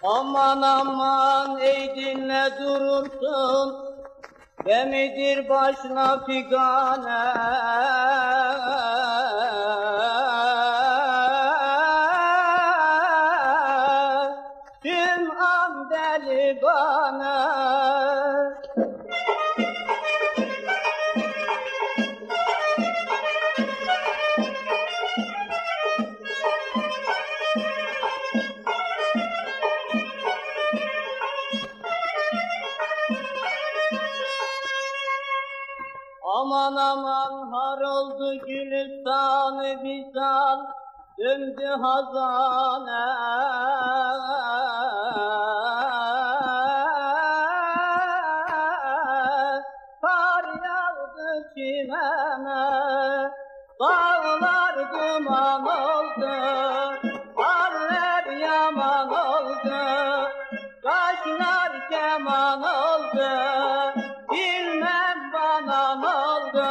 Aman aman ey dinle durursun, gemidir başına figane. Tüm an deli bana. Aman aman har oldu gülistanı bizal, döndü hazane. Kar yağdı çimene, dağlar duman oldu, haller yaman oldu, kaşlar keman oldu, bilmem bana ne oldu.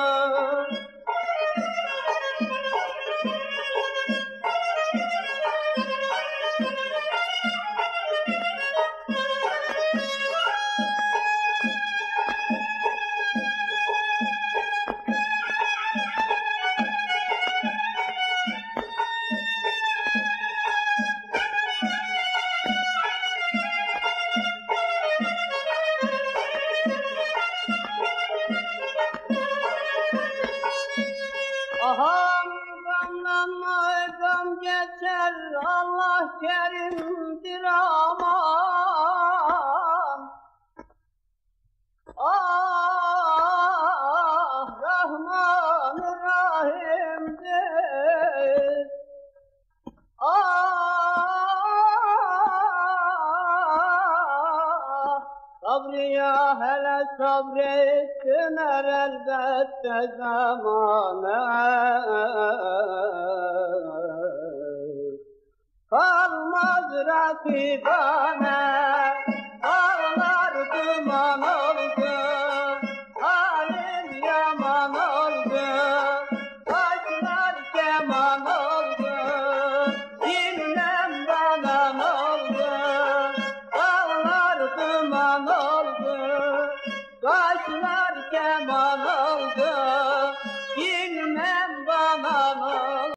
Aham gamlanma gam geçer, Allah kerimdir aman. Ah Rahman Rahim'dir. Sabriya hele sabrettiler elbette zamane. Kalmaz rakibane.